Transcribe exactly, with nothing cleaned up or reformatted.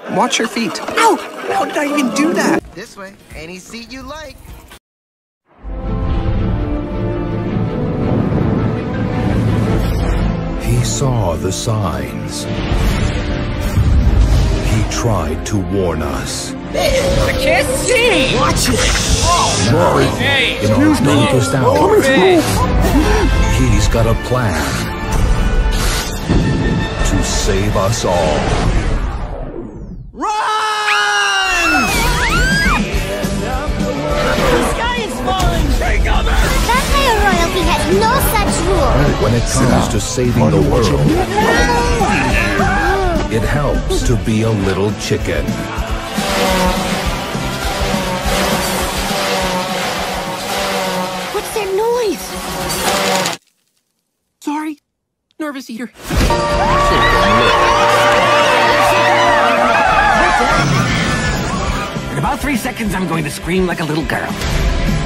Watch your feet. Ow! How did I even do that? This way. Any seat you like. He saw the signs. He tried to warn us. I can't see! Watch it! Now, Hey! in our darkest hour, Hey! he's got a plan to save us all. Run! The sky is falling! Take cover! Vampire royalty has no such rule. When it comes to saving the world, it helps to be a little chicken. What's that noise? Sorry. Nervous eater. In about three seconds, I'm going to scream like a little girl.